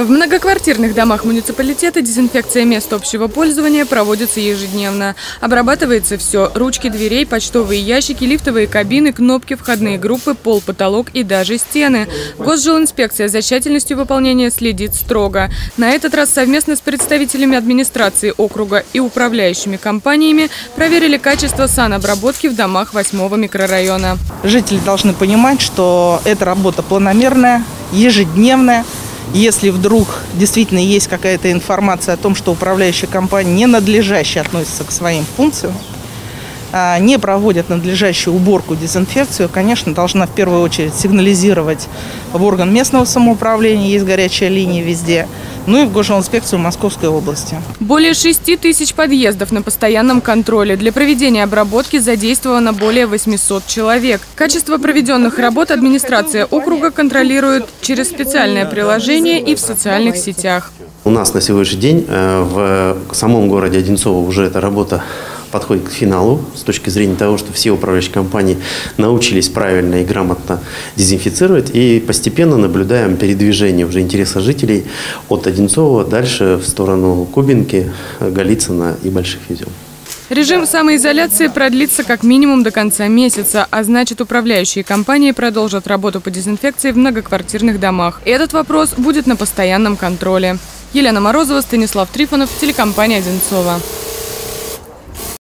В многоквартирных домах муниципалитета дезинфекция мест общего пользования проводится ежедневно. Обрабатывается все – ручки дверей, почтовые ящики, лифтовые кабины, кнопки, входные группы, пол, потолок и даже стены. Госжилинспекция за тщательностью выполнения следит строго. На этот раз совместно с представителями администрации округа и управляющими компаниями проверили качество санобработки в домах 8-го микрорайона. Жители должны понимать, что эта работа планомерная, ежедневная. Если вдруг действительно есть какая-то информация о том, что управляющая компания ненадлежаще относится к своим функциям, не проводят надлежащую уборку, дезинфекцию, конечно, должна в первую очередь сигнализировать в орган местного самоуправления, есть горячая линия везде, ну и в Госжилинспекцию Московской области. Более 6 тысяч подъездов на постоянном контроле. Для проведения обработки задействовано более 800 человек. Качество проведенных работ администрация округа контролирует через специальное приложение и в социальных сетях. У нас на сегодняшний день в самом городе Одинцово уже эта работа подходит к финалу с точки зрения того, что все управляющие компании научились правильно и грамотно дезинфицировать, и постепенно наблюдаем передвижение уже интереса жителей от Одинцова дальше в сторону Кубинки, Голицына и Больших Озер. Режим самоизоляции продлится как минимум до конца месяца, а значит, управляющие компании продолжат работу по дезинфекции в многоквартирных домах. И этот вопрос будет на постоянном контроле. Елена Морозова, Станислав Трифонов, телекомпания «Одинцово».